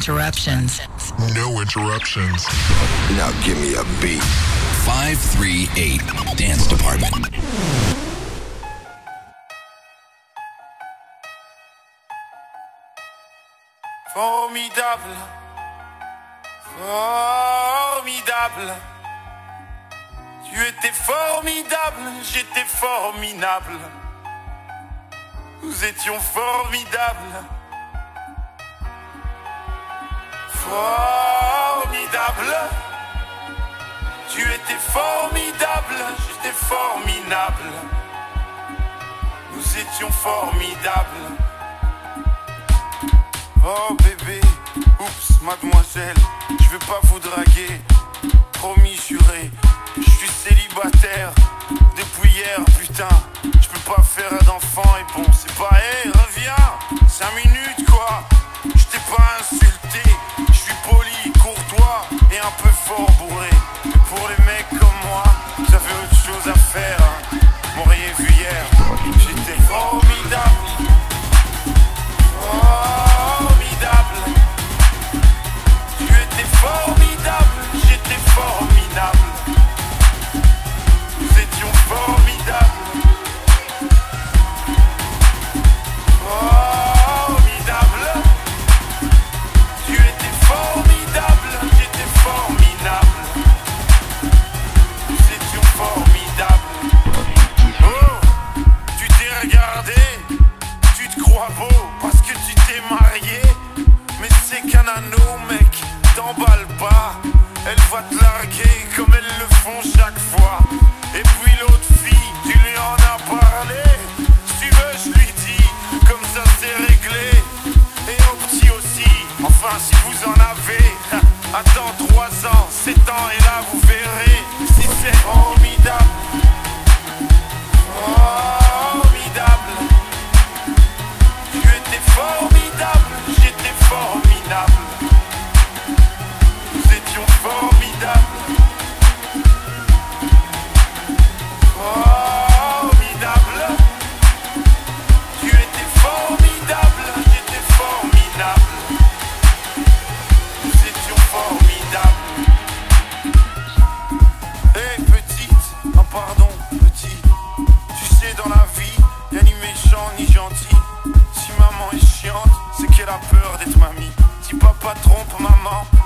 interruptions. No interruptions. Now give me a beat. 538 Dance Department. Formidable, formidable. Tu étais formidable, j'étais formidable. Nous étions formidables. Formidable. Tu étais formidable, j'étais formidable. Nous étions formidables. Oh bébé, oups, mademoiselle, je vais pas vous draguer. Promis, juré, je suis célibataire depuis hier, putain. Je peux pas faire d'enfant et bon, c'est pas, hey, reviens, 5 minutes quoi. Je t'ai pas insulté, je suis poli, courtois et un peu fort bourré. Mais pour les mecs comme moi, j'avais autre chose à faire, hein. M'auriez vu hier, j'étais formidable. Formidable. Tu étais formidable, j'étais formidable. Nous étions formidables. Formidable. Tu étais formidable, j'étais formidable. Nous étions formidables. Oh, tu t'es regardé, tu te crois beau parce que tu t'es marié. Mais c'est qu'un anneau, mec, t'emballe pas. Elle va te larguer comme elles le font chaque fois. Et puis l'autre fille, tu lui en as parlé. Si tu veux, je lui dis, comme ça c'est réglé. Et au petit aussi, enfin si vous en avez. Attends 3 ans, 7 ans et là vous verrez si c'est formidable. Formidable. Tu étais formidable, j'étais formidable. Nous étions formidables. Formidable. Tu étais formidable, j'étais formidable. Nous étions formidables. Hey petite, oh pardon petit. Tu sais dans la vie, y'a ni méchant ni gentil. Si maman est chiante, c'est qu'elle a peur d'être mamie. Si papa trompe maman,